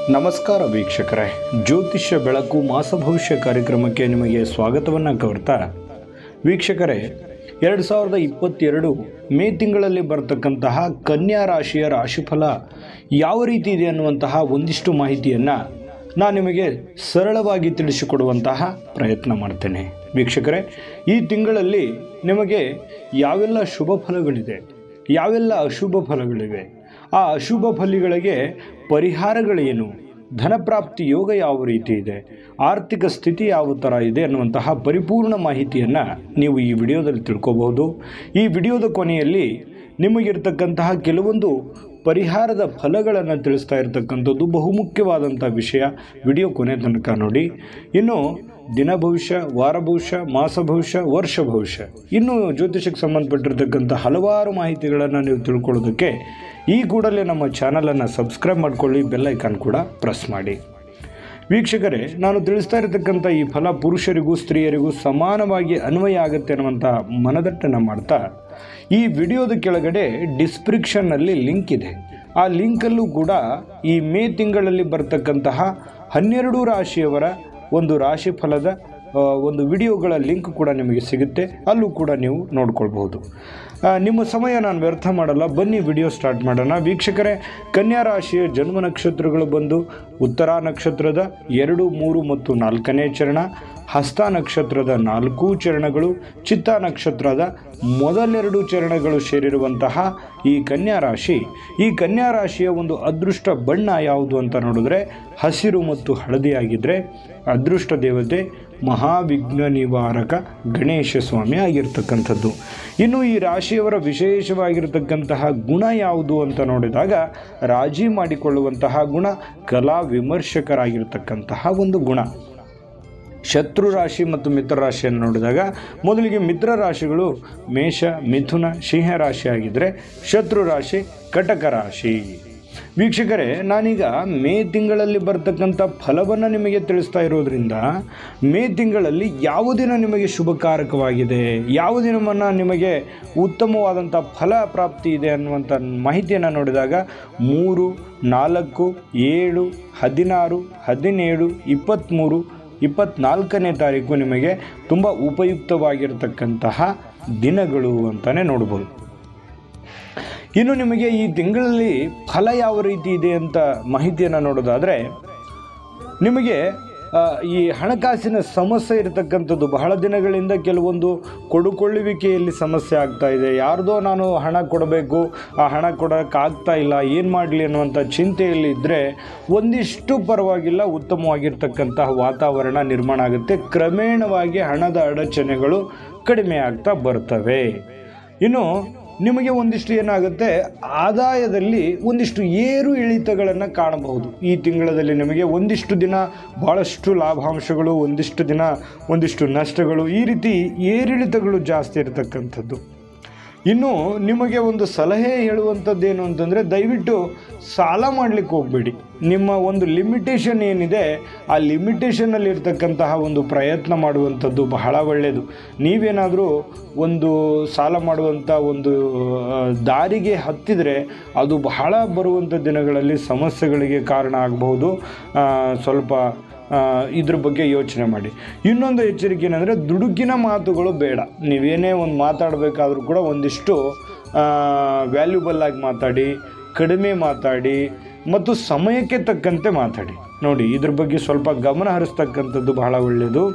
ನಮಸ್ಕಾರ ವೀಕ್ಷಕರೇ, ಜ್ಯೋತಿಷ್ಯ ಬೆಳಕು ಮಾಸ ಭವಿಷ್ಯ ಕಾರ್ಯಕ್ರಮಕ್ಕೆ ನಿಮಗೆ ಸ್ವಾಗತವನ್ನು ಕೋರ್ತಾ ವೀಕ್ಷಕರೇ, 2022 ಮೇ ತಿಂಗಳಲ್ಲಿ ಬರತಕ್ಕಂತಹ ಕನ್ಯಾ ರಾಶಿಯ ರಾಶಿಫಲ ಯಾವ ರೀತಿ ಇದೆ ಅನ್ನುವಂತಹ ಒಂದಿಷ್ಟು ಮಾಹಿತಿಯನ್ನು ನಾನು ನಿಮಗೆ ಸರಳವಾಗಿ ತಿಳಿಸಿಕೊಡುವಂತಹ ಪ್ರಯತ್ನ ಮಾಡ್ತೇನೆ. ವೀಕ್ಷಕರೇ, ಈ ತಿಂಗಳಲ್ಲಿ ನಿಮಗೆ ಯಾವೆಲ್ಲ ಶುಭ ಫಲಗಳಿದೆ, ಯಾವೆಲ್ಲ ಅಶುಭ ಫಲಗಳಿವೆ, ಆ ಅಶುಭ ಫಲಗಳಿಗೆ ಪರಿಹಾರಗಳೇನು, ಧನಪ್ರಾಪ್ತಿ ಯೋಗ ಯಾವ ರೀತಿ ಇದೆ, ಆರ್ಥಿಕ ಸ್ಥಿತಿ ಯಾವ ಥರ ಇದೆ ಅನ್ನುವಂತಹ ಪರಿಪೂರ್ಣ ಮಾಹಿತಿಯನ್ನು ನೀವು ಈ ವಿಡಿಯೋದಲ್ಲಿ ತಿಳ್ಕೋಬಹುದು. ಈ ವಿಡಿಯೋದ ಕೊನೆಯಲ್ಲಿ ನಿಮಗಿರ್ತಕ್ಕಂತಹ ಕೆಲವೊಂದು ಪರಿಹಾರದ ಫಲಗಳನ್ನು ತಿಳಿಸ್ತಾ ಇರತಕ್ಕಂಥದ್ದು ಬಹುಮುಖ್ಯವಾದಂಥ ವಿಷಯ. ವಿಡಿಯೋ ಕೊನೆ ತನಕ ನೋಡಿ. ಇನ್ನು ದಿನ ಭವಿಷ್ಯ, ವಾರ ಭವಿಷ್ಯ, ಮಾಸ ಭವಿಷ್ಯ, ವರ್ಷ ಭವಿಷ್ಯ, ಇನ್ನು ಜ್ಯೋತಿಷಕ್ಕೆ ಸಂಬಂಧಪಟ್ಟಿರ್ತಕ್ಕಂಥ ಹಲವಾರು ಮಾಹಿತಿಗಳನ್ನು ನೀವು ತಿಳ್ಕೊಳ್ಳೋದಕ್ಕೆ ಈ ಕೂಡಲೇ ನಮ್ಮ ಚಾನಲನ್ನು ಸಬ್ಸ್ಕ್ರೈಬ್ ಮಾಡಿಕೊಳ್ಳಿ, ಬೆಲ್ ಐಕಾನ್ ಕೂಡ ಪ್ರೆಸ್ ಮಾಡಿ. ವೀಕ್ಷಕರೇ, ನಾನು ತಿಳಿಸ್ತಾ ಇರತಕ್ಕಂಥ ಈ ಫಲ ಪುರುಷರಿಗೂ ಸ್ತ್ರೀಯರಿಗೂ ಸಮಾನವಾಗಿ ಅನ್ವಯ ಆಗುತ್ತೆ ಅನ್ನುವಂಥ ಮನದಟ್ಟನ್ನು ಮಾಡ್ತಾ ಈ ವಿಡಿಯೋದ ಕೆಳಗಡೆ ಡಿಸ್ಕ್ರಿಪ್ಷನ್ನಲ್ಲಿ ಲಿಂಕ್ ಇದೆ. ಆ ಲಿಂಕಲ್ಲೂ ಕೂಡ ಈ ಮೇ ತಿಂಗಳಲ್ಲಿ ಬರ್ತಕ್ಕಂತಹ 12 ರಾಶಿಯವರ ಒಂದು ರಾಶಿ ಫಲದ ಒಂದು ವಿಡಿಯೋಗಳ ಲಿಂಕ್ ಕೂಡ ನಿಮಗೆ ಸಿಗುತ್ತೆ. ಅಲ್ಲೂ ಕೂಡ ನೀವು ನೋಡ್ಕೊಳ್ಬಹುದು. ನಿಮ್ಮ ಸಮಯ ನಾನು ವ್ಯರ್ಥ ಮಾಡಲ್ಲ, ಬನ್ನಿ ವಿಡಿಯೋ ಸ್ಟಾರ್ಟ್ ಮಾಡೋಣ. ವೀಕ್ಷಕರೇ, ಕನ್ಯಾ ರಾಶಿಯ ಜನ್ಮ ನಕ್ಷತ್ರಗಳು ಬಂದು ಉತ್ತರ ನಕ್ಷತ್ರದ 2, 3 ಮತ್ತು 4ನೇ ಚರಣ, ಹಸ್ತ ನಕ್ಷತ್ರದ 4 ಚರಣಗಳು, ಚಿತ್ತ ನಕ್ಷತ್ರದ ಮೊದಲೆರಡು ಚರಣಗಳು ಸೇರಿರುವಂತಹ ಈ ಕನ್ಯಾ ರಾಶಿ. ಈ ಕನ್ಯಾ ರಾಶಿಯ ಒಂದು ಅದೃಷ್ಟ ಬಣ್ಣ ಯಾವುದು ಅಂತ ನೋಡಿದ್ರೆ ಹಸಿರು ಮತ್ತು ಹಳದಿಯಾಗಿದ್ದರೆ ಅದೃಷ್ಟ ದೇವತೆ ಮಹಾವಿಘ್ನ ನಿವಾರಕ ಗಣೇಶ ಸ್ವಾಮಿ ಆಗಿರ್ತಕ್ಕಂಥದ್ದು. ಇನ್ನು ಈ ರಾಶಿಯವರ ವಿಶೇಷವಾಗಿರ್ತಕ್ಕಂತಹ ಗುಣ ಯಾವುದು ಅಂತ ನೋಡಿದಾಗ ರಾಜಿ ಮಾಡಿಕೊಳ್ಳುವಂತಹ ಗುಣ, ಕಲಾ ವಿಮರ್ಶಕರಾಗಿರ್ತಕ್ಕಂತಹ ಒಂದು ಗುಣ. ಶತ್ರು ರಾಶಿ ಮತ್ತು ಮಿತ್ರ ರಾಶಿಯನ್ನು ನೋಡಿದಾಗ ಮೊದಲಿಗೆ ಮಿತ್ರ ರಾಶಿಗಳು ಮೇಷ, ಮಿಥುನ, ಸಿಂಹ ರಾಶಿ ಆಗಿದ್ದರೆ ಶತ್ರು ರಾಶಿ ಕಟಕ ರಾಶಿ. ವೀಕ್ಷಕರೇ, ನಾನೀಗ ಮೇ ತಿಂಗಳಲ್ಲಿ ಬರ್ತಕ್ಕಂಥ ಫಲವನ್ನು ನಿಮಗೆ ತಿಳಿಸ್ತಾ ಇರೋದ್ರಿಂದ ಮೇ ತಿಂಗಳಲ್ಲಿ ಯಾವ ದಿನ ನಿಮಗೆ ಶುಭಕಾರಕವಾಗಿದೆ, ಯಾವ ದಿನವನ್ನು ನಿಮಗೆ ಉತ್ತಮವಾದಂಥ ಫಲ ಪ್ರಾಪ್ತಿ ಇದೆ ಅನ್ನುವಂಥ ಮಾಹಿತಿಯನ್ನು ನೋಡಿದಾಗ 3, 4, 7, 16, 17, 23, 24ನೇ ತಾರೀಕು ನಿಮಗೆ ತುಂಬ ಉಪಯುಕ್ತವಾಗಿರತಕ್ಕಂತಹ ದಿನಗಳು ಅಂತಲೇ ನೋಡ್ಬೋದು. ಇನ್ನು ನಿಮಗೆ ಈ ತಿಂಗಳಲ್ಲಿ ಫಲ ಯಾವ ರೀತಿ ಇದೆ ಅಂತ ಮಾಹಿತಿಯನ್ನು ನೋಡೋದಾದರೆ, ನಿಮಗೆ ಈ ಹಣಕಾಸಿನ ಸಮಸ್ಯೆ ಇರತಕ್ಕಂಥದ್ದು ಬಹಳ ದಿನಗಳಿಂದ ಕೆಲವೊಂದು ಕೊಡುಕೊಳ್ಳುವಿಕೆಯಲ್ಲಿ ಸಮಸ್ಯೆ ಆಗ್ತಾ ಇದೆ. ಯಾರ್ದೋ ನಾನು ಹಣ ಕೊಡಬೇಕು, ಆ ಹಣ ಕೊಡೋಕ್ಕಾಗ್ತಾ ಇಲ್ಲ, ಏನು ಮಾಡಲಿ ಅನ್ನುವಂಥ ಚಿಂತೆಯಲ್ಲಿ ಇದ್ದರೆ ಒಂದಿಷ್ಟು ಪರವಾಗಿಲ್ಲ, ಉತ್ತಮವಾಗಿರ್ತಕ್ಕಂತಹ ವಾತಾವರಣ ನಿರ್ಮಾಣ ಆಗುತ್ತೆ. ಕ್ರಮೇಣವಾಗಿ ಹಣದ ಅಡಚಣೆಗಳು ಕಡಿಮೆ ಆಗ್ತಾ ಬರ್ತವೆ. ಇನ್ನು ನಿಮಗೆ ಒಂದಿಷ್ಟು ಏನಾಗುತ್ತೆ, ಆದಾಯದಲ್ಲಿ ಒಂದಿಷ್ಟು ಏರು ಇಳಿತಗಳನ್ನು ಕಾಣಬಹುದು. ಈ ತಿಂಗಳಲ್ಲಿ ನಿಮಗೆ ಒಂದಿಷ್ಟು ದಿನ ಭಾಳಷ್ಟು ಲಾಭಾಂಶಗಳು, ಒಂದಿಷ್ಟು ದಿನ ಒಂದಿಷ್ಟು ನಷ್ಟಗಳು, ಈ ರೀತಿ ಏರಿಳಿತಗಳು ಜಾಸ್ತಿ ಇರತಕ್ಕಂಥದ್ದು. ಇನ್ನು ನಿಮಗೆ ಒಂದು ಸಲಹೆ ಹೇಳುವಂಥದ್ದೇನು ಅಂತಂದರೆ, ದಯವಿಟ್ಟು ಸಾಲ ಮಾಡಲಿಕ್ಕೆ ಹೋಗಬೇಡಿ. ನಿಮ್ಮ ಒಂದು ಲಿಮಿಟೇಷನ್ ಏನಿದೆ ಆ ಲಿಮಿಟೇಷನಲ್ಲಿ ಇರ್ತಕ್ಕಂತಹ ಒಂದು ಪ್ರಯತ್ನ ಮಾಡುವಂಥದ್ದು ಬಹಳ ಒಳ್ಳೆಯದು. ನೀವೇನಾದರೂ ಒಂದು ಸಾಲ ಮಾಡುವಂಥ ಒಂದು ದಾರಿಗೆ ಹತ್ತಿದರೆ ಅದು ಬಹಳ ಬರುವಂಥ ದಿನಗಳಲ್ಲಿ ಸಮಸ್ಯೆಗಳಿಗೆ ಕಾರಣ ಆಗಬಹುದು. ಸ್ವಲ್ಪ ಇದ್ರ ಬಗ್ಗೆ ಯೋಚನೆ ಮಾಡಿ. ಇನ್ನೊಂದು ಎಚ್ಚರಿಕೆ ಏನಂದರೆ, ದುಡುಕಿನ ಮಾತುಗಳು ಬೇಡ. ನೀವೇನೇ ಒಂದು ಮಾತಾಡಬೇಕಾದ್ರೂ ಕೂಡ ಒಂದಿಷ್ಟು ವ್ಯಾಲ್ಯೂಬಲ್ ಆಗಿ ಮಾತಾಡಿ, ಕಡಿಮೆ ಮಾತಾಡಿ ಮತ್ತು ಸಮಯಕ್ಕೆ ತಕ್ಕಂತೆ ಮಾತಾಡಿ. ನೋಡಿ, ಇದ್ರ ಬಗ್ಗೆ ಸ್ವಲ್ಪ ಗಮನ ಹರಿಸ್ತಕ್ಕಂಥದ್ದು ಬಹಳ ಒಳ್ಳೆಯದು.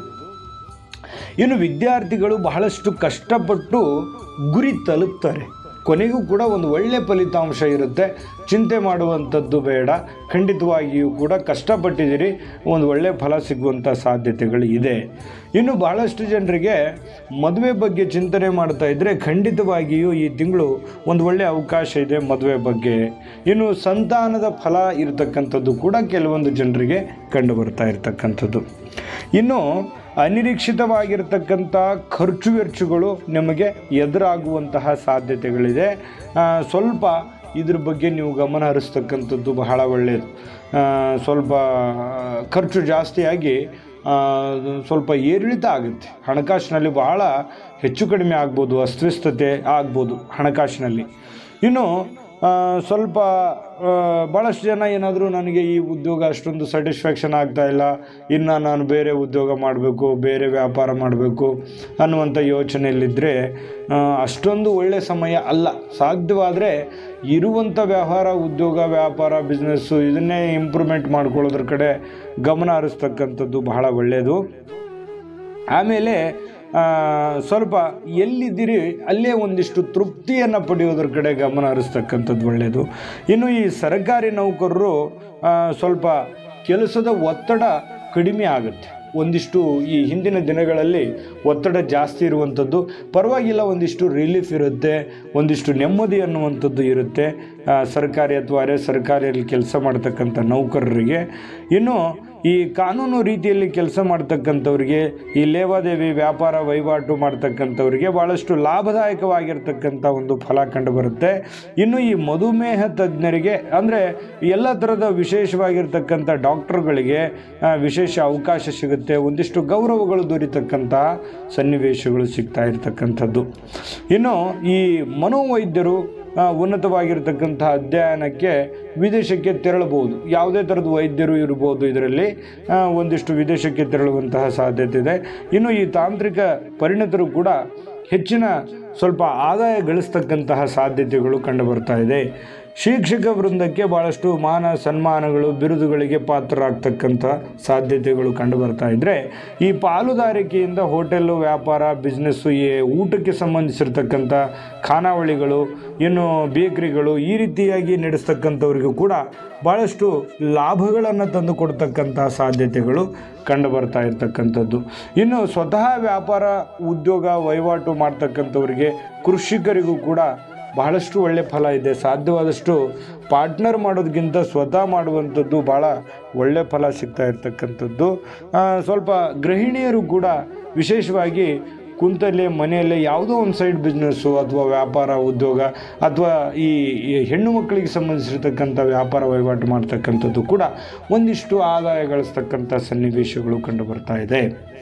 ಇನ್ನು ವಿದ್ಯಾರ್ಥಿಗಳು ಬಹಳಷ್ಟು ಕಷ್ಟಪಟ್ಟು ಗುರಿ ತಲುಪ್ತಾರೆ, ಕೊನೆಗೂ ಕೂಡ ಒಂದು ಒಳ್ಳೆಯ ಫಲಿತಾಂಶ ಇರುತ್ತೆ. ಚಿಂತೆ ಮಾಡುವಂಥದ್ದು ಬೇಡ. ಖಂಡಿತವಾಗಿಯೂ ಕೂಡ ಕಷ್ಟಪಟ್ಟಿದ್ದೀರಿ, ಒಂದು ಒಳ್ಳೆಯ ಫಲ ಸಿಗುವಂಥ ಸಾಧ್ಯತೆಗಳು ಇದೆ. ಇನ್ನು ಬಹಳಷ್ಟು ಜನರಿಗೆ ಮದುವೆ ಬಗ್ಗೆ ಚಿಂತನೆ ಮಾಡ್ತಾ ಇದ್ದರೆ ಖಂಡಿತವಾಗಿಯೂ ಈ ತಿಂಗಳು ಒಂದು ಒಳ್ಳೆಯ ಅವಕಾಶ ಇದೆ ಮದುವೆ ಬಗ್ಗೆ. ಇನ್ನು ಸಂತಾನದ ಫಲ ಇರತಕ್ಕಂಥದ್ದು ಕೂಡ ಕೆಲವೊಂದು ಜನರಿಗೆ ಕಂಡು ಬರ್ತಾ ಇರತಕ್ಕಂಥದ್ದು. ಇನ್ನು ಅನಿರೀಕ್ಷಿತವಾಗಿರ್ತಕ್ಕಂಥ ಖರ್ಚು ವೆಚ್ಚಗಳು ನಿಮಗೆ ಎದುರಾಗುವಂತಹ ಸಾಧ್ಯತೆಗಳಿದೆ. ಸ್ವಲ್ಪ ಇದ್ರ ಬಗ್ಗೆ ನೀವು ಗಮನ ಹರಿಸ್ತಕ್ಕಂಥದ್ದು ಬಹಳ ಒಳ್ಳೆಯದು. ಸ್ವಲ್ಪ ಖರ್ಚು ಜಾಸ್ತಿಯಾಗಿ ಸ್ವಲ್ಪ ಏರಿಳಿತ ಆಗುತ್ತೆ. ಹಣಕಾಸಿನಲ್ಲಿ ಬಹಳ ಹೆಚ್ಚು ಕಡಿಮೆ ಆಗ್ಬೋದು, ಅಸ್ವಸ್ಥತೆ ಆಗ್ಬೋದು ಹಣಕಾಸಿನಲ್ಲಿ. ಇನ್ನು ಸ್ವಲ್ಪ ಭಾಳಷ್ಟು ಜನ ಏನಾದರೂ ನನಗೆ ಈ ಉದ್ಯೋಗ ಅಷ್ಟೊಂದು ಸ್ಯಾಟಿಸ್ಫ್ಯಾಕ್ಷನ್ ಆಗ್ತಾಯಿಲ್ಲ, ಇನ್ನು ನಾನು ಬೇರೆ ಉದ್ಯೋಗ ಮಾಡಬೇಕು, ಬೇರೆ ವ್ಯಾಪಾರ ಮಾಡಬೇಕು ಅನ್ನುವಂಥ ಯೋಚನೆಯಲ್ಲಿದ್ದರೆ ಅಷ್ಟೊಂದು ಒಳ್ಳೆಯ ಸಮಯ ಅಲ್ಲ. ಸಾಧ್ಯವಾದರೆ ಇರುವಂಥ ಉದ್ಯೋಗ, ವ್ಯಾಪಾರ, ಬಿಸ್ನೆಸ್ಸು ಇದನ್ನೇ ಇಂಪ್ರೂವ್ಮೆಂಟ್ ಮಾಡ್ಕೊಳ್ಳೋದ್ರ ಕಡೆ ಗಮನ ಹರಿಸ್ತಕ್ಕಂಥದ್ದು ಬಹಳ ಒಳ್ಳೆಯದು. ಆಮೇಲೆ ಸ್ವಲ್ಪ ಎಲ್ಲಿದ್ದೀರಿ ಅಲ್ಲೇ ಒಂದಿಷ್ಟು ತೃಪ್ತಿಯನ್ನು ಪಡೆಯೋದ್ರ ಕಡೆ ಗಮನ ಹರಿಸ್ತಕ್ಕಂಥದ್ದು ಒಳ್ಳೆಯದು. ಇನ್ನು ಈ ಸರ್ಕಾರಿ ನೌಕರರು ಸ್ವಲ್ಪ ಕೆಲಸದ ಒತ್ತಡ ಕಡಿಮೆ ಆಗುತ್ತೆ. ಒಂದಿಷ್ಟು ಈ ಹಿಂದಿನ ದಿನಗಳಲ್ಲಿ ಒತ್ತಡ ಜಾಸ್ತಿ ಇರುವಂಥದ್ದು ಪರವಾಗಿಲ್ಲ, ಒಂದಿಷ್ಟು ರಿಲೀಫ್ ಇರುತ್ತೆ, ಒಂದಿಷ್ಟು ನೆಮ್ಮದಿ ಅನ್ನುವಂಥದ್ದು ಇರುತ್ತೆ ಸರ್ಕಾರಿ ಅಥವಾ ಅರೆ ಸರ್ಕಾರಿಯಲ್ಲಿ ಕೆಲಸ ಮಾಡ್ತಕ್ಕಂಥ ನೌಕರರಿಗೆ. ಇನ್ನು ಈ ಕಾನೂನು ರೀತಿಯಲ್ಲಿ ಕೆಲಸ ಮಾಡ್ತಕ್ಕಂಥವ್ರಿಗೆ, ಈ ಲೇವಾದೇವಿ ವ್ಯಾಪಾರ ವಹಿವಾಟು ಮಾಡ್ತಕ್ಕಂಥವ್ರಿಗೆ ಭಾಳಷ್ಟು ಲಾಭದಾಯಕವಾಗಿರ್ತಕ್ಕಂಥ ಒಂದು ಫಲ ಕಂಡು ಬರುತ್ತೆ. ಇನ್ನು ಈ ಮಧುಮೇಹ ತಜ್ಞರಿಗೆ ಅಂದರೆ ಎಲ್ಲ ಥರದ ವಿಶೇಷವಾಗಿರ್ತಕ್ಕಂಥ ಡಾಕ್ಟರ್ಗಳಿಗೆ ವಿಶೇಷ ಅವಕಾಶ ಸಿಗುತ್ತೆ, ಒಂದಿಷ್ಟು ಗೌರವಗಳು ದೊರೀತಕ್ಕಂಥ ಸನ್ನಿವೇಶಗಳು ಸಿಗ್ತಾ ಇರತಕ್ಕಂಥದ್ದು. ಇನ್ನು ಈ ಮನೋವೈದ್ಯರು ಉನ್ನತವಾಗಿರ್ತಕ್ಕಂಥ ಅಧ್ಯಯನಕ್ಕೆ ವಿದೇಶಕ್ಕೆ ತೆರಳಬಹುದು. ಯಾವುದೇ ಥರದ ವೈದ್ಯರು ಇರ್ಬೋದು, ಇದರಲ್ಲಿ ಒಂದಿಷ್ಟು ವಿದೇಶಕ್ಕೆ ತೆರಳುವಂತಹ ಸಾಧ್ಯತೆ ಇದೆ. ಇನ್ನು ಈ ತಾಂತ್ರಿಕ ಪರಿಣಿತರು ಕೂಡ ಹೆಚ್ಚಿನ ಸ್ವಲ್ಪ ಆದಾಯ ಗಳಿಸ್ತಕ್ಕಂತಹ ಸಾಧ್ಯತೆಗಳು ಕಂಡುಬರ್ತಾ ಇದೆ. ಶಿಕ್ಷಕ ವೃಂದಕ್ಕೆ ಭಾಳಷ್ಟು ಮಾನ ಸನ್ಮಾನಗಳು, ಬಿರುದುಗಳಿಗೆ ಪಾತ್ರರಾಗ್ತಕ್ಕಂಥ ಸಾಧ್ಯತೆಗಳು ಕಂಡುಬರ್ತಾ ಇದ್ದರೆ, ಈ ಪಾಲುದಾರಿಕೆಯಿಂದ ಹೋಟೆಲ್ಲು, ವ್ಯಾಪಾರ, ಬಿಸ್ನೆಸ್ಸು, ಈ ಊಟಕ್ಕೆ ಸಂಬಂಧಿಸಿರ್ತಕ್ಕಂಥ ಖಾನಾವಳಿಗಳು, ಇನ್ನು ಬೇಕ್ರಿಗಳು ಈ ರೀತಿಯಾಗಿ ನಡೆಸ್ತಕ್ಕಂಥವ್ರಿಗೂ ಕೂಡ ಭಾಳಷ್ಟು ಲಾಭಗಳನ್ನು ತಂದು ಕೊಡ್ತಕ್ಕಂಥ ಸಾಧ್ಯತೆಗಳು ಕಂಡುಬರ್ತಾ ಇರ್ತಕ್ಕಂಥದ್ದು. ಇನ್ನು ಸ್ವತಃ ವ್ಯಾಪಾರ, ಉದ್ಯೋಗ, ವಹಿವಾಟು ಮಾಡ್ತಕ್ಕಂಥವ್ರಿಗೆ, ಕೃಷಿಕರಿಗೂ ಕೂಡ ಬಹಳಷ್ಟು ಒಳ್ಳೆಯ ಫಲ ಇದೆ. ಸಾಧ್ಯವಾದಷ್ಟು ಪಾರ್ಟ್ನರ್ ಮಾಡೋದಕ್ಕಿಂತ ಸ್ವತಃ ಮಾಡುವಂಥದ್ದು ಭಾಳ ಒಳ್ಳೆಯ ಫಲ ಸಿಗ್ತಾ ಇರ್ತಕ್ಕಂಥದ್ದು. ಸ್ವಲ್ಪ ಗೃಹಿಣಿಯರು ಕೂಡ ವಿಶೇಷವಾಗಿ ಕುಂತಲ್ಲೇ ಮನೆಯಲ್ಲೇ ಯಾವುದೋ ಒಂದು ಸೈಡ್ ಬಿಸ್ನೆಸ್ಸು ಅಥವಾ ವ್ಯಾಪಾರ, ಉದ್ಯೋಗ ಅಥವಾ ಈ ಹೆಣ್ಣು ಮಕ್ಕಳಿಗೆ ಸಂಬಂಧಿಸಿರ್ತಕ್ಕಂಥ ವ್ಯಾಪಾರ ವಹಿವಾಟು ಮಾಡ್ತಕ್ಕಂಥದ್ದು ಕೂಡ ಒಂದಿಷ್ಟು ಆದಾಯ ಗಳಿಸ್ತಕ್ಕಂಥ ಸನ್ನಿವೇಶಗಳು ಕಂಡುಬರ್ತಾ ಇದೆ.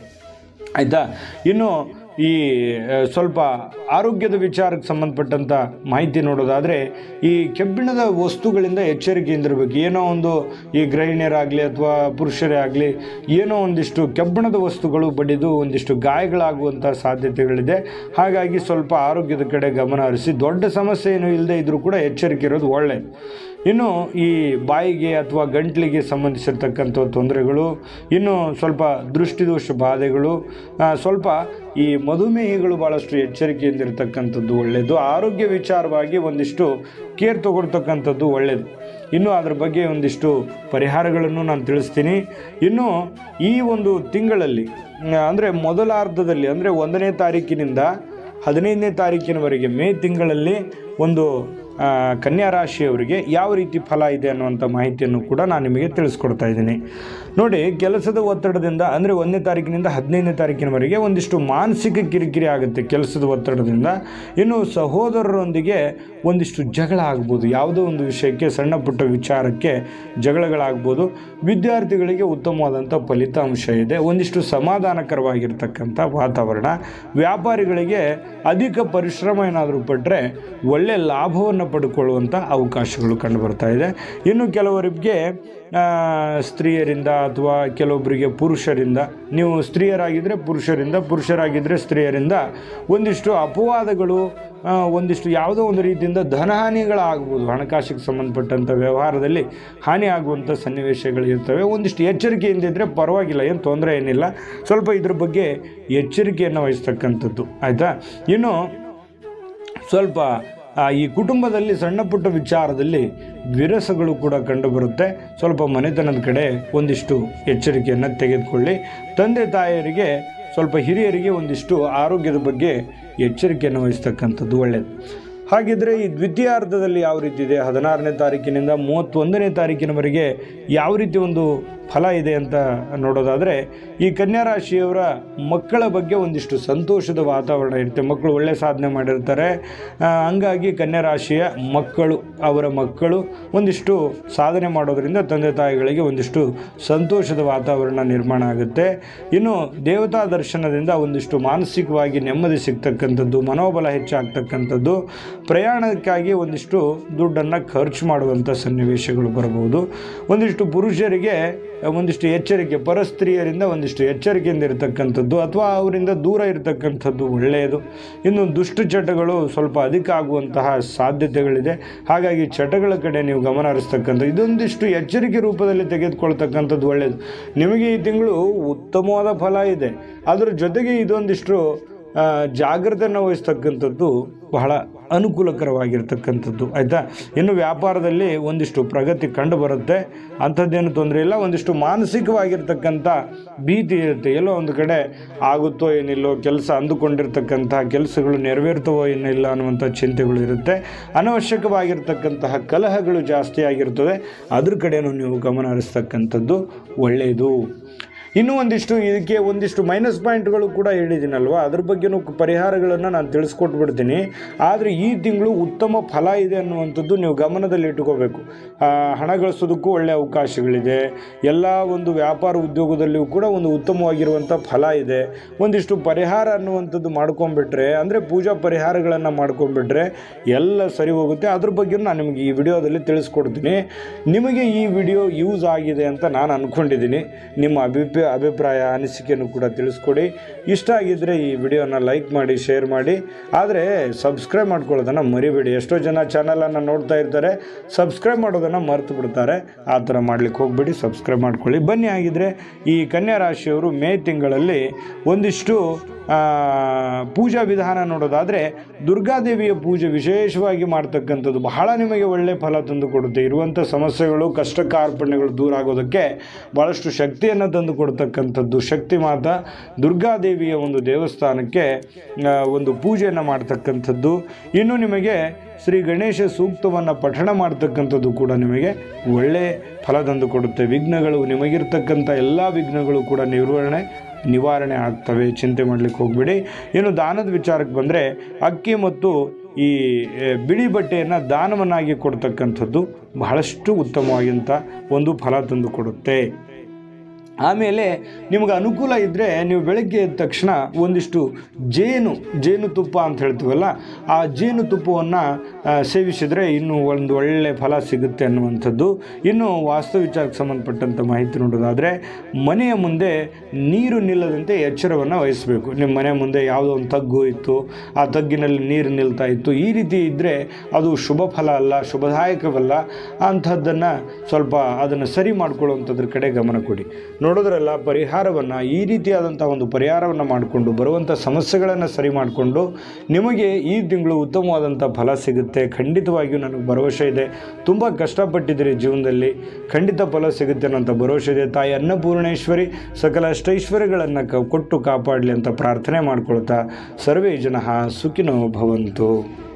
ಆಯಿತಾ. ಇನ್ನು ಈ ಸ್ವಲ್ಪ ಆರೋಗ್ಯದ ವಿಚಾರಕ್ಕೆ ಸಂಬಂಧಪಟ್ಟಂಥ ಮಾಹಿತಿ ನೋಡೋದಾದರೆ, ಈ ಕೆಬ್ಬಿಣದ ವಸ್ತುಗಳಿಂದ ಎಚ್ಚರಿಕೆಯಿಂದಿರಬೇಕು. ಏನೋ ಒಂದು ಈ ಗೃಹಿಣಿಯರಾಗಲಿ ಅಥವಾ ಪುರುಷರೇ ಆಗಲಿ ಏನೋ ಒಂದಿಷ್ಟು ಕೆಬ್ಬಿಣದ ವಸ್ತುಗಳು ಬಡಿದು ಒಂದಿಷ್ಟು ಗಾಯಗಳಾಗುವಂಥ ಸಾಧ್ಯತೆಗಳಿದೆ. ಹಾಗಾಗಿ ಸ್ವಲ್ಪ ಆರೋಗ್ಯದ ಕಡೆ ಗಮನ ಹರಿಸಿ, ದೊಡ್ಡ ಸಮಸ್ಯೆ ಏನೂ ಇಲ್ಲದೆ ಇದ್ದರೂ ಕೂಡ ಎಚ್ಚರಿಕೆ ಇರೋದು ಒಳ್ಳೆಯದು. ಇನ್ನು ಈ ಬಾಯಿಗೆ ಅಥವಾ ಗಂಟಲಿಗೆ ಸಂಬಂಧಿಸಿರ್ತಕ್ಕಂಥ ತೊಂದರೆಗಳು, ಇನ್ನು ಸ್ವಲ್ಪ ದೃಷ್ಟಿದೋಷ ಬಾಧೆಗಳು, ಸ್ವಲ್ಪ ಈ ಮಧುಮೇಹಿಗಳು ಭಾಳಷ್ಟು ಎಚ್ಚರಿಕೆಯಿಂದಿರ್ತಕ್ಕಂಥದ್ದು ಒಳ್ಳೆಯದು. ಆರೋಗ್ಯ ವಿಚಾರವಾಗಿ ಒಂದಿಷ್ಟು ಕೇರ್ ತಗೊಳ್ತಕ್ಕಂಥದ್ದು ಒಳ್ಳೆಯದು. ಇನ್ನು ಅದ್ರ ಬಗ್ಗೆ ಒಂದಿಷ್ಟು ಪರಿಹಾರಗಳನ್ನು ನಾನು ತಿಳಿಸ್ತೀನಿ. ಇನ್ನು ಈ ಒಂದು ತಿಂಗಳಲ್ಲಿ ಅಂದರೆ ಮೊದಲಾರ್ಧದಲ್ಲಿ ಅಂದರೆ 1ನೇ ತಾರೀಕಿನಿಂದ 15ನೇ ತಾರೀಕಿನವರೆಗೆ ಮೇ ತಿಂಗಳಲ್ಲಿ ಒಂದು ಕನ್ಯಾ ರಾಶಿಯವರಿಗೆ ಯಾವ ರೀತಿ ಫಲ ಇದೆ ಅನ್ನುವಂಥ ಮಾಹಿತಿಯನ್ನು ಕೂಡ ನಾನು ನಿಮಗೆ ತಿಳಿಸ್ಕೊಡ್ತಾ ಇದ್ದೀನಿ. ನೋಡಿ, ಕೆಲಸದ ಒತ್ತಡದಿಂದ ಅಂದರೆ 1ನೇ ತಾರೀಕಿನಿಂದ 15ನೇ ತಾರೀಕಿನವರೆಗೆ ಒಂದಿಷ್ಟು ಮಾನಸಿಕ ಕಿರಿಕಿರಿ ಆಗುತ್ತೆ ಕೆಲಸದ ಒತ್ತಡದಿಂದ. ಇನ್ನು ಸಹೋದರರೊಂದಿಗೆ ಒಂದಿಷ್ಟು ಜಗಳ ಆಗ್ಬೋದು, ಯಾವುದೋ ಒಂದು ವಿಷಯಕ್ಕೆ ಸಣ್ಣ ಪುಟ್ಟ ವಿಚಾರಕ್ಕೆ ಜಗಳಗಳಾಗ್ಬೋದು. ವಿದ್ಯಾರ್ಥಿಗಳಿಗೆ ಉತ್ತಮವಾದಂಥ ಫಲಿತಾಂಶ ಇದೆ, ಒಂದಿಷ್ಟು ಸಮಾಧಾನಕರವಾಗಿರ್ತಕ್ಕಂಥ ವಾತಾವರಣ. ವ್ಯಾಪಾರಿಗಳಿಗೆ ಅಧಿಕ ಪರಿಶ್ರಮ ಏನಾದರೂ ಪಟ್ಟರೆ ಒಳ್ಳೆಯ ಲಾಭವನ್ನು ಪಡ್ಕೊಳ್ಳುವಂಥ ಅವಕಾಶಗಳು ಕಂಡುಬರ್ತಾ ಇದೆ. ಇನ್ನು ಕೆಲವರಿಗೆ ಸ್ತ್ರೀಯರಿಂದ ಅಥವಾ ಕೆಲವೊಬ್ಬರಿಗೆ ಪುರುಷರಿಂದ, ನೀವು ಸ್ತ್ರೀಯರಾಗಿದ್ದರೆ ಪುರುಷರಿಂದ, ಪುರುಷರಾಗಿದ್ದರೆ ಸ್ತ್ರೀಯರಿಂದ ಒಂದಿಷ್ಟು ಅಪವಾದಗಳು, ಒಂದಿಷ್ಟು ಯಾವುದೋ ಒಂದು ರೀತಿಯಿಂದ ಧನಹಾನಿಗಳಾಗ್ಬೋದು. ಹಣಕಾಸಿಗೆ ಸಂಬಂಧಪಟ್ಟಂಥ ವ್ಯವಹಾರದಲ್ಲಿ ಹಾನಿ ಆಗುವಂಥ ಸನ್ನಿವೇಶಗಳು ಇರ್ತವೆ. ಒಂದಿಷ್ಟು ಎಚ್ಚರಿಕೆಯಿಂದ ಇದ್ದರೆ ಪರವಾಗಿಲ್ಲ, ಏನು ತೊಂದರೆ ಏನಿಲ್ಲ. ಸ್ವಲ್ಪ ಇದ್ರ ಬಗ್ಗೆ ಎಚ್ಚರಿಕೆಯನ್ನು ವಹಿಸ್ತಕ್ಕಂಥದ್ದು. ಆಯಿತಾ. ಇನ್ನು ಸ್ವಲ್ಪ ಈ ಕುಟುಂಬದಲ್ಲಿ ಸಣ್ಣ ಪುಟ್ಟ ವಿಚಾರದಲ್ಲಿ ವಿರಸಗಳು ಕೂಡ ಕಂಡುಬರುತ್ತೆ. ಸ್ವಲ್ಪ ಮನೆತನದ ಕಡೆ ಒಂದಿಷ್ಟು ಎಚ್ಚರಿಕೆಯನ್ನು ತೆಗೆದುಕೊಳ್ಳಿ. ತಂದೆ ತಾಯಿಯರಿಗೆ, ಸ್ವಲ್ಪ ಹಿರಿಯರಿಗೆ ಒಂದಿಷ್ಟು ಆರೋಗ್ಯದ ಬಗ್ಗೆ ಎಚ್ಚರಿಕೆಯನ್ನು ವಹಿಸ್ತಕ್ಕಂಥದ್ದು ಒಳ್ಳೆಯದು. ಹಾಗಿದ್ದರೆ ಈ ದ್ವಿತೀಯಾರ್ಧದಲ್ಲಿ ಯಾವ ರೀತಿ ಇದೆ, 16ನೇ ತಾರೀಕಿನಿಂದ 31ನೇ ತಾರೀಕಿನವರೆಗೆ ಯಾವ ರೀತಿ ಒಂದು ಫಲ ಇದೆ ಅಂತ ನೋಡೋದಾದರೆ ಈ ಕನ್ಯಾ ರಾಶಿಯವರ ಮಕ್ಕಳ ಬಗ್ಗೆ ಒಂದಿಷ್ಟು ಸಂತೋಷದ ವಾತಾವರಣ ಇರುತ್ತೆ. ಮಕ್ಕಳು ಒಳ್ಳೆ ಸಾಧನೆ ಮಾಡಿರ್ತಾರೆ. ಹಂಗಾಗಿ ಕನ್ಯಾ ರಾಶಿಯ ಅವರ ಮಕ್ಕಳು ಒಂದಿಷ್ಟು ಸಾಧನೆ ಮಾಡೋದರಿಂದ ತಂದೆ ತಾಯಿಗಳಿಗೆ ಒಂದಿಷ್ಟು ಸಂತೋಷದ ವಾತಾವರಣ ನಿರ್ಮಾಣ ಆಗುತ್ತೆ. ಇನ್ನು ದೇವತಾ ದರ್ಶನದಿಂದ ಒಂದಿಷ್ಟು ಮಾನಸಿಕವಾಗಿ ನೆಮ್ಮದಿ ಸಿಗ್ತಕ್ಕಂಥದ್ದು, ಮನೋಬಲ ಹೆಚ್ಚಾಗ್ತಕ್ಕಂಥದ್ದು, ಪ್ರಯಾಣಕ್ಕಾಗಿ ಒಂದಿಷ್ಟು ದುಡ್ಡನ್ನು ಖರ್ಚು ಮಾಡುವಂಥ ಸನ್ನಿವೇಶಗಳು ಬರಬಹುದು. ಒಂದಿಷ್ಟು ಪುರುಷರಿಗೆ ಒಂದಿಷ್ಟು ಎಚ್ಚರಿಕೆ, ಪರಸ್ತ್ರೀಯರಿಂದ ಒಂದಿಷ್ಟು ಎಚ್ಚರಿಕೆಯಿಂದ ಇರತಕ್ಕಂಥದ್ದು ಅಥವಾ ಅವರಿಂದ ದೂರ ಇರತಕ್ಕಂಥದ್ದು ಒಳ್ಳೆಯದು. ಇನ್ನು ದುಷ್ಟ ಚಟಗಳು ಸ್ವಲ್ಪ ಅಧಿಕ ಆಗುವಂತಹ ಸಾಧ್ಯತೆಗಳಿದೆ. ಹಾಗಾಗಿ ಚಟಗಳ ಕಡೆ ನೀವು ಗಮನ ಹರಿಸ್ತಕ್ಕಂಥದ್ದು, ಇದೊಂದಿಷ್ಟು ಎಚ್ಚರಿಕೆ ರೂಪದಲ್ಲಿ ತೆಗೆದುಕೊಳ್ತಕ್ಕಂಥದ್ದು ಒಳ್ಳೆಯದು. ನಿಮಗೆ ಈ ತಿಂಗಳು ಉತ್ತಮವಾದ ಫಲ ಇದೆ. ಅದರ ಜೊತೆಗೆ ಇದೊಂದಿಷ್ಟು ಜಾಗ್ರತೆಯನ್ನು ವಹಿಸ್ತಕ್ಕಂಥದ್ದು ಬಹಳ ಅನುಕೂಲಕರವಾಗಿರ್ತಕ್ಕಂಥದ್ದು, ಆಯಿತಾ. ಇನ್ನು ವ್ಯಾಪಾರದಲ್ಲಿ ಒಂದಿಷ್ಟು ಪ್ರಗತಿ ಕಂಡು ಬರುತ್ತೆ, ಅಂಥದ್ದೇನು ತೊಂದರೆ ಇಲ್ಲ. ಒಂದಿಷ್ಟು ಮಾನಸಿಕವಾಗಿರ್ತಕ್ಕಂಥ ಭೀತಿ ಇರುತ್ತೆ, ಎಲ್ಲೋ ಒಂದು ಕಡೆ ಆಗುತ್ತೋ ಏನಿಲ್ಲೋ, ಕೆಲಸ ಅಂದುಕೊಂಡಿರ್ತಕ್ಕಂಥ ಕೆಲಸಗಳು ನೆರವೇರ್ತವೋ ಏನಿಲ್ಲ ಅನ್ನುವಂಥ ಚಿಂತೆಗಳು ಇರುತ್ತೆ. ಅನವಶ್ಯಕವಾಗಿರ್ತಕ್ಕಂತಹ ಕಲಹಗಳು ಜಾಸ್ತಿ ಆಗಿರ್ತದೆ, ಅದ್ರ ಕಡೆಯೂ ನೀವು ಗಮನ ಹರಿಸ್ತಕ್ಕಂಥದ್ದು ಒಳ್ಳೆಯದು. ಇನ್ನೂ ಇದಕ್ಕೆ ಒಂದಿಷ್ಟು ಮೈನಸ್ ಪಾಯಿಂಟ್ಗಳು ಕೂಡ ಹೇಳಿದ್ದೀನಲ್ವ, ಅದ್ರ ಬಗ್ಗೆನೂ ಪರಿಹಾರಗಳನ್ನು ನಾನು ತಿಳಿಸ್ಕೊಟ್ಬಿಡ್ತೀನಿ. ಆದರೆ ಈ ತಿಂಗಳು ಉತ್ತಮ ಫಲ ಇದೆ ಅನ್ನುವಂಥದ್ದು ನೀವು ಗಮನದಲ್ಲಿ ಇಟ್ಕೋಬೇಕು. ಹಣ ಗಳಿಸೋದಕ್ಕೂ ಒಳ್ಳೆಯ ಅವಕಾಶಗಳಿದೆ. ಎಲ್ಲ ಒಂದು ವ್ಯಾಪಾರ ಉದ್ಯೋಗದಲ್ಲಿಯೂ ಕೂಡ ಒಂದು ಉತ್ತಮವಾಗಿರುವಂಥ ಫಲ ಇದೆ. ಒಂದಿಷ್ಟು ಪರಿಹಾರ ಅನ್ನುವಂಥದ್ದು ಮಾಡ್ಕೊಂಬಿಟ್ರೆ, ಅಂದರೆ ಪೂಜಾ ಪರಿಹಾರಗಳನ್ನು ಮಾಡ್ಕೊಂಬಿಟ್ರೆ ಎಲ್ಲ ಸರಿ ಹೋಗುತ್ತೆ. ಅದ್ರ ಬಗ್ಗೆ ನಾನು ನಿಮಗೆ ಈ ವಿಡಿಯೋದಲ್ಲಿ ತಿಳಿಸ್ಕೊಡ್ತೀನಿ. ನಿಮಗೆ ಈ ವಿಡಿಯೋ ಯೂಸ್ ಆಗಿದೆ ಅಂತ ನಾನು ಅಂದ್ಕೊಂಡಿದ್ದೀನಿ. ನಿಮ್ಮ ಅಭಿಪ್ರಾಯ ಅನಿಸಿಕೆಯನ್ನು ಕೂಡ ತಿಳಿಸ್ಕೊಡಿ. ಇಷ್ಟ ಆಗಿದ್ದರೆ ಈ ವಿಡಿಯೋನ ಲೈಕ್ ಮಾಡಿ, ಶೇರ್ ಮಾಡಿ. ಆದರೆ ಸಬ್ಸ್ಕ್ರೈಬ್ ಮಾಡ್ಕೊಳ್ಳೋದನ್ನು ಮರಿಬೇಡಿ. ಎಷ್ಟೋ ಜನ ಚಾನಲನ್ನು ನೋಡ್ತಾ ಇರ್ತಾರೆ, ಸಬ್ಸ್ಕ್ರೈಬ್ ಮಾಡೋದನ್ನು ಮರೆತು ಬಿಡ್ತಾರೆ. ಆ ಥರ ಮಾಡ್ಲಿಕ್ಕೆ ಹೋಗ್ಬಿಡಿ, ಸಬ್ಸ್ಕ್ರೈಬ್ ಮಾಡ್ಕೊಳ್ಳಿ. ಬನ್ನಿ, ಆಗಿದ್ದರೆ ಈ ಕನ್ಯಾ ರಾಶಿಯವರು ಮೇ ತಿಂಗಳಲ್ಲಿ ಒಂದಿಷ್ಟು ಪೂಜಾ ವಿಧಾನ ನೋಡೋದಾದರೆ ದುರ್ಗಾದೇವಿಯ ಪೂಜೆ ವಿಶೇಷವಾಗಿ ಮಾಡ್ತಕ್ಕಂಥದ್ದು ಬಹಳ ನಿಮಗೆ ಒಳ್ಳೆಯ ಫಲ ತಂದು ಕೊಡುತ್ತೆ. ಇರುವಂಥ ಸಮಸ್ಯೆಗಳು, ಕಷ್ಟ ಕಾರ್ಪಣ್ಯಗಳು ದೂರ ಆಗೋದಕ್ಕೆ ಭಾಳಷ್ಟು ಶಕ್ತಿಯನ್ನು ತಂದು ಕೊಡ್ತಕ್ಕಂಥದ್ದು. ಶಕ್ತಿ ಮಾತಾ ದುರ್ಗಾದೇವಿಯ ಒಂದು ದೇವಸ್ಥಾನಕ್ಕೆ ಒಂದು ಪೂಜೆಯನ್ನು ಮಾಡ್ತಕ್ಕಂಥದ್ದು. ಇನ್ನು ನಿಮಗೆ ಶ್ರೀ ಗಣೇಶ ಸೂಕ್ತವನ್ನು ಪಠಣ ಮಾಡ್ತಕ್ಕಂಥದ್ದು ಕೂಡ ನಿಮಗೆ ಒಳ್ಳೆಯ ಫಲ ತಂದು ಕೊಡುತ್ತೆ. ವಿಘ್ನಗಳು, ನಿಮಗಿರ್ತಕ್ಕಂಥ ಎಲ್ಲ ವಿಘ್ನಗಳು ಕೂಡ ನಿವಾರಣೆ ಆಗ್ತವೆ, ಚಿಂತೆ ಮಾಡಲಿಕ್ಕೆ ಹೋಗ್ಬೇಡಿ. ಇನ್ನು ದಾನದ ವಿಚಾರಕ್ಕೆ ಬಂದರೆ ಅಕ್ಕಿ ಮತ್ತು ಈ ಬಿಳಿ ಬಟ್ಟೆಯನ್ನು ದಾನವನ್ನಾಗಿ ಕೊಡ್ತಕ್ಕಂಥದ್ದು ಬಹಳಷ್ಟು ಉತ್ತಮವಾಗಿಂಥ ಒಂದು ಫಲ ತಂದು ಕೊಡುತ್ತೆ. ಆಮೇಲೆ ನಿಮಗೆ ಅನುಕೂಲ ಇದ್ದರೆ ನೀವು ಬೆಳಗ್ಗೆ ಎದ್ದ ತಕ್ಷಣ ಒಂದಿಷ್ಟು ಜೇನುತುಪ್ಪ ಅಂತ ಹೇಳ್ತೀವಲ್ಲ, ಆ ಜೇನುತುಪ್ಪವನ್ನು ಸೇವಿಸಿದರೆ ಇನ್ನೂ ಒಂದು ಒಳ್ಳೆಯ ಫಲ ಸಿಗುತ್ತೆ ಅನ್ನುವಂಥದ್ದು. ಇನ್ನು ವಾಸ್ತು ವಿಚಾರಕ್ಕೆ ಸಂಬಂಧಪಟ್ಟಂಥ ಮಾಹಿತಿ ನೋಡೋದಾದರೆ, ಮನೆಯ ಮುಂದೆ ನೀರು ನಿಲ್ಲದಂತೆ ಎಚ್ಚರವನ್ನು ವಹಿಸಬೇಕು. ನಿಮ್ಮ ಮನೆ ಮುಂದೆ ಯಾವುದೋ ಒಂದು ತಗ್ಗು ಇತ್ತು, ಆ ತಗ್ಗಿನಲ್ಲಿ ನೀರು ನಿಲ್ತಾ ಇತ್ತು, ಈ ರೀತಿ ಇದ್ದರೆ ಅದು ಶುಭ ಫಲ ಅಲ್ಲ, ಶುಭದಾಯಕವಲ್ಲ. ಅಂಥದ್ದನ್ನು ಸ್ವಲ್ಪ ಅದನ್ನು ಸರಿ ಮಾಡ್ಕೊಳ್ಳುವಂಥದ್ರ ಕಡೆ ಗಮನ ಕೊಡಿ. ನೋಡೋದ್ರಲ್ಲ, ಪರಿಹಾರವನ್ನು ಈ ರೀತಿಯಾದಂಥ ಒಂದು ಪರಿಹಾರವನ್ನು ಮಾಡಿಕೊಂಡು ಬರುವಂಥ ಸಮಸ್ಯೆಗಳನ್ನು ಸರಿ ಮಾಡಿಕೊಂಡು ನಿಮಗೆ ಈ ತಿಂಗಳು ಉತ್ತಮವಾದಂಥ ಫಲ ಸಿಗುತ್ತೆ. ಖಂಡಿತವಾಗಿಯೂ ನನಗೆ ಭರವಸೆ ಇದೆ. ತುಂಬ ಕಷ್ಟಪಟ್ಟಿದ್ದೀರಿ ಜೀವನದಲ್ಲಿ, ಖಂಡಿತ ಫಲ ಸಿಗುತ್ತೆ ಅನ್ನೋಂಥ ಭರವಸೆ ಇದೆ. ತಾಯಿ ಅನ್ನಪೂರ್ಣೇಶ್ವರಿ ಸಕಲ ಅಷ್ಟೈಶ್ವರ್ಯಗಳನ್ನು ಕೊಟ್ಟು ಕಾಪಾಡಲಿ ಅಂತ ಪ್ರಾರ್ಥನೆ ಮಾಡ್ಕೊಳ್ತಾ, ಸರ್ವೇ ಜನಃ ಸುಖಿನೋ ಭವಂತು.